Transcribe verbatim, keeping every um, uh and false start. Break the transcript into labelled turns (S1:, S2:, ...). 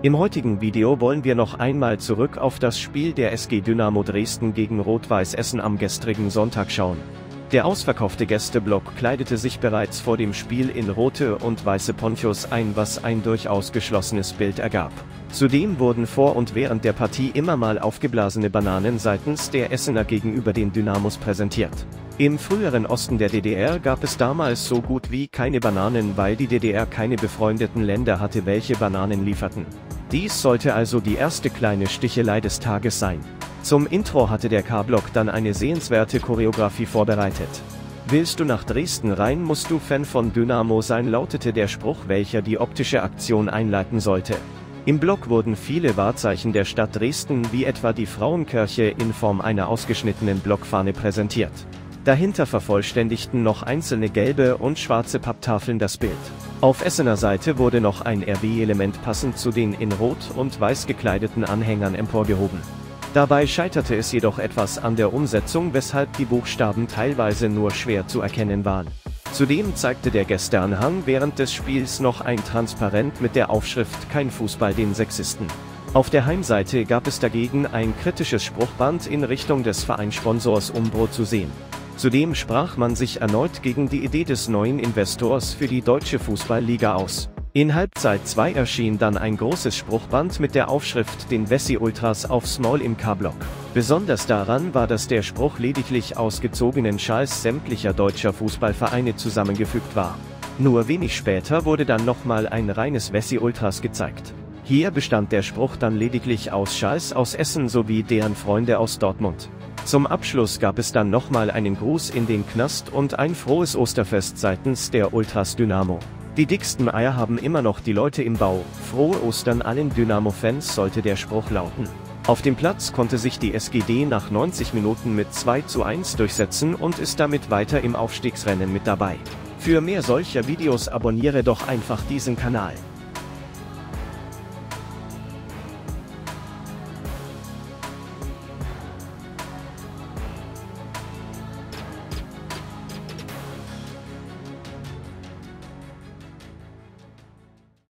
S1: Im heutigen Video wollen wir noch einmal zurück auf das Spiel der S G Dynamo Dresden gegen Rot-Weiß Essen am gestrigen Sonntag schauen. Der ausverkaufte Gästeblock kleidete sich bereits vor dem Spiel in rote und weiße Ponchos ein, was ein durchaus geschlossenes Bild ergab. Zudem wurden vor und während der Partie immer mal aufgeblasene Bananen seitens der Essener gegenüber den Dynamos präsentiert. Im früheren Osten der D D R gab es damals so gut wie keine Bananen, weil die D D R keine befreundeten Länder hatte, welche Bananen lieferten. Dies sollte also die erste kleine Stichelei des Tages sein. Zum Intro hatte der K-Block dann eine sehenswerte Choreografie vorbereitet. Willst du nach Dresden rein, musst du Fan von Dynamo sein, lautete der Spruch, welcher die optische Aktion einleiten sollte. Im Block wurden viele Wahrzeichen der Stadt Dresden wie etwa die Frauenkirche in Form einer ausgeschnittenen Blockfahne präsentiert. Dahinter vervollständigten noch einzelne gelbe und schwarze Papptafeln das Bild. Auf Essener Seite wurde noch ein R W-Element passend zu den in Rot und Weiß gekleideten Anhängern emporgehoben. Dabei scheiterte es jedoch etwas an der Umsetzung, weshalb die Buchstaben teilweise nur schwer zu erkennen waren. Zudem zeigte der Gästeanhang während des Spiels noch ein Transparent mit der Aufschrift „Kein Fußball den Sexisten". Auf der Heimseite gab es dagegen ein kritisches Spruchband in Richtung des Vereinssponsors Umbro zu sehen. Zudem sprach man sich erneut gegen die Idee des neuen Investors für die deutsche Fußballliga aus. In Halbzeit zwei erschien dann ein großes Spruchband mit der Aufschrift „Den Wessi Ultras aufs Maul" im K-Block. Besonders daran war, dass der Spruch lediglich aus gezogenen Schals sämtlicher deutscher Fußballvereine zusammengefügt war. Nur wenig später wurde dann nochmal ein reines Wessi Ultras gezeigt. Hier bestand der Spruch dann lediglich aus Schals aus Essen sowie deren Freunde aus Dortmund. Zum Abschluss gab es dann nochmal einen Gruß in den Knast und ein frohes Osterfest seitens der Ultras Dynamo. Die dicksten Eier haben immer noch die Leute im Bau. Frohe Ostern allen Dynamo-Fans, sollte der Spruch lauten. Auf dem Platz konnte sich die S G D nach neunzig Minuten mit zwei zu eins durchsetzen und ist damit weiter im Aufstiegsrennen mit dabei. Für mehr solcher Videos abonniere doch einfach diesen Kanal.